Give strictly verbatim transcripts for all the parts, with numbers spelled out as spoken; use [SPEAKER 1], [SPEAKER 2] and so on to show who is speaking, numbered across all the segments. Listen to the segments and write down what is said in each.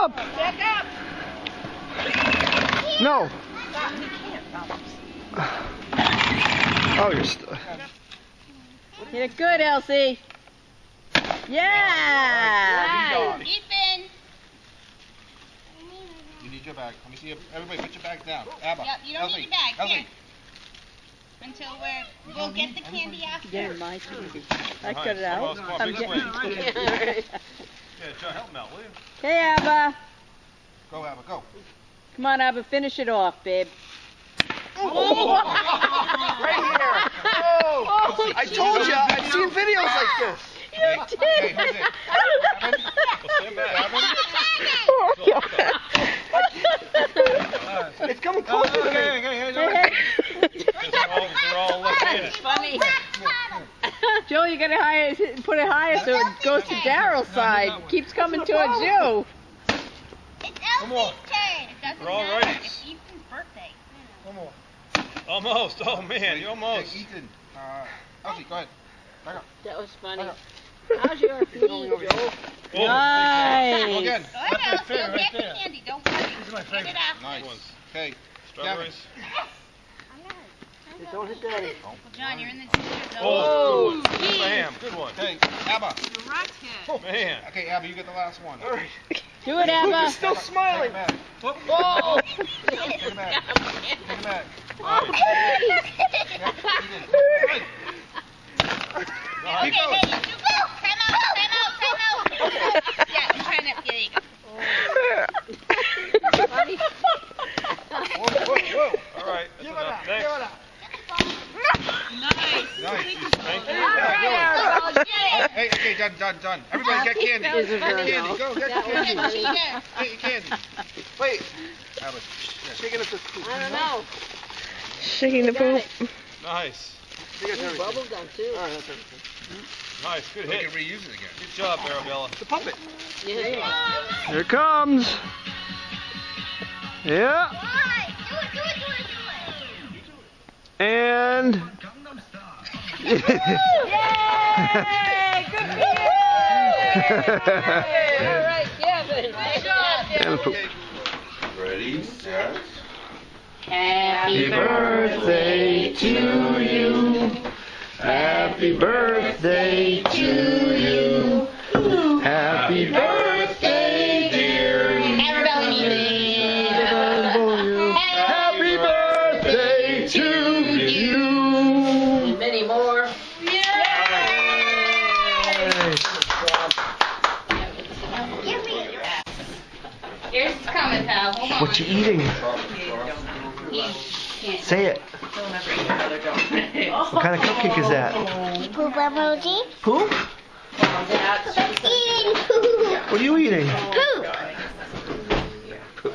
[SPEAKER 1] up!
[SPEAKER 2] Back up!
[SPEAKER 1] No. Oh, you're still.
[SPEAKER 3] You're good, Elsie. Yeah!
[SPEAKER 2] Nice. Ethan!
[SPEAKER 4] You need your bag. Let me see. Everybody, put your bags down. Abba.
[SPEAKER 2] Yep, you don't
[SPEAKER 4] Elsie.
[SPEAKER 2] need your bag.
[SPEAKER 4] Elsie.
[SPEAKER 2] Here. Until we're, we'll get the candy after.
[SPEAKER 3] Yeah, my candy. I
[SPEAKER 5] Nice.
[SPEAKER 3] cut it out.
[SPEAKER 5] Come on,
[SPEAKER 3] I'm
[SPEAKER 5] this
[SPEAKER 3] getting
[SPEAKER 5] way.
[SPEAKER 3] it.
[SPEAKER 5] Yeah, John, help him out, will you?
[SPEAKER 3] Hey, Abba.
[SPEAKER 4] Go, Abba, go.
[SPEAKER 3] Come on, Abba, finish it off, babe.
[SPEAKER 1] Oh. Right here. Oh.
[SPEAKER 3] Oh,
[SPEAKER 1] I told you. I've seen videos like this.
[SPEAKER 4] Hey, hey, who's it? Gavin?
[SPEAKER 5] Well, stand back, Gavin.
[SPEAKER 1] It's coming closer to me.
[SPEAKER 5] Hey, hey, hey, hey. They're all, they're all left in it.
[SPEAKER 3] Funny. Joe, you gotta higher, put it higher so it goes to Daryl's side. Keeps coming towards you.
[SPEAKER 2] It's
[SPEAKER 5] Come on.
[SPEAKER 2] Elsie's turn. It doesn't
[SPEAKER 5] We're all
[SPEAKER 2] matter.
[SPEAKER 5] right.
[SPEAKER 2] It's Ethan's birthday.
[SPEAKER 4] Almost.
[SPEAKER 5] Almost. Oh, man, you almost.
[SPEAKER 4] Hey, Ethan. Uh, Elsie, go ahead. Back up.
[SPEAKER 3] That was funny.
[SPEAKER 4] Back up.
[SPEAKER 3] How's your feet, Joe?
[SPEAKER 4] Go
[SPEAKER 3] Nice.
[SPEAKER 4] again.
[SPEAKER 2] Go ahead, Elsie.
[SPEAKER 5] fair,
[SPEAKER 2] You'll
[SPEAKER 5] right
[SPEAKER 2] get the
[SPEAKER 5] there.
[SPEAKER 2] candy. Don't worry.
[SPEAKER 5] These are my
[SPEAKER 2] Get it
[SPEAKER 5] favorite.
[SPEAKER 2] after.
[SPEAKER 4] Nice.
[SPEAKER 5] Ones.
[SPEAKER 4] Okay.
[SPEAKER 5] Strawberries.
[SPEAKER 1] Don't hit daddy.
[SPEAKER 2] Well, John, you're in the danger zone.
[SPEAKER 5] Oh, good. Good bam. Good one.
[SPEAKER 4] Okay, Abba.
[SPEAKER 5] Oh, man.
[SPEAKER 4] Okay, Abba, you get the last one.
[SPEAKER 1] All right.
[SPEAKER 3] Do it, Abba.
[SPEAKER 1] You're still smiling.
[SPEAKER 4] Take it back.
[SPEAKER 1] Oh.
[SPEAKER 4] Take it back. Take it back.
[SPEAKER 2] Oh,
[SPEAKER 4] Yeah, Ethan.
[SPEAKER 2] Okay, hey, you go. Time out, time out, time out. Yeah, you're trying to, yeah, there you go.
[SPEAKER 4] Whoa, whoa, whoa.
[SPEAKER 5] All right. That's
[SPEAKER 1] Give it
[SPEAKER 5] enough.
[SPEAKER 1] up.
[SPEAKER 5] Next.
[SPEAKER 1] Give it up.
[SPEAKER 2] Nice.
[SPEAKER 4] Nice.
[SPEAKER 5] Thank you.
[SPEAKER 2] All right, get it.
[SPEAKER 4] Hey, okay, done, done, done. Everybody get candy.
[SPEAKER 3] That was
[SPEAKER 4] Get
[SPEAKER 3] very
[SPEAKER 4] candy.
[SPEAKER 3] nice.
[SPEAKER 4] Go, get
[SPEAKER 3] That was
[SPEAKER 4] candy.
[SPEAKER 3] funny.
[SPEAKER 4] Get your candy.
[SPEAKER 1] Wait.
[SPEAKER 4] Abba.
[SPEAKER 1] Shaking up this poop.
[SPEAKER 3] I don't know.
[SPEAKER 6] Shaking the poop.
[SPEAKER 5] Nice.
[SPEAKER 1] You got everything.
[SPEAKER 3] Bubble gum, too.
[SPEAKER 1] All right, that's everything.
[SPEAKER 5] Nice. Good
[SPEAKER 4] We
[SPEAKER 5] hit.
[SPEAKER 4] can reuse it again.
[SPEAKER 5] Good job, Arabella.
[SPEAKER 1] The puppet.
[SPEAKER 3] Yeah.
[SPEAKER 1] Here it comes. Yeah.
[SPEAKER 2] Why? Do it, do it, do it, do it.
[SPEAKER 1] And.
[SPEAKER 3] Yay! Good for you! All right, Gavin. Good job,
[SPEAKER 1] And the poop.
[SPEAKER 4] Ready, set.
[SPEAKER 3] Happy
[SPEAKER 1] birthday to you. Happy birthday to you. Happy birthday, dear
[SPEAKER 2] Arabella and Elsie.
[SPEAKER 1] Happy birthday to you.
[SPEAKER 3] And many more.
[SPEAKER 2] Give me it. Here's it's coming, pal. Hold on.
[SPEAKER 1] What you eating? Say it. What kind of cupcake is that?
[SPEAKER 2] Poop emoji.
[SPEAKER 1] Poop?
[SPEAKER 2] Eating poop.
[SPEAKER 1] What are you eating?
[SPEAKER 2] Poop.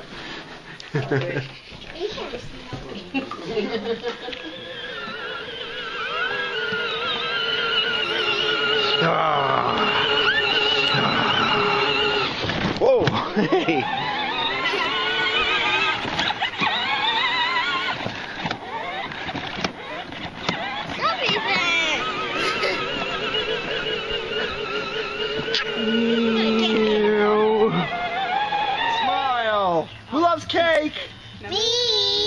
[SPEAKER 1] Ah. Whoa! Hey!
[SPEAKER 2] Stop Ethan.
[SPEAKER 1] Ew. Smile! Who loves cake?
[SPEAKER 2] Me.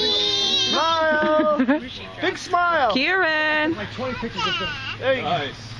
[SPEAKER 1] Smile! Big smile!
[SPEAKER 6] Kieran.
[SPEAKER 1] Like twenty pictures of them. There you go.
[SPEAKER 5] Nice.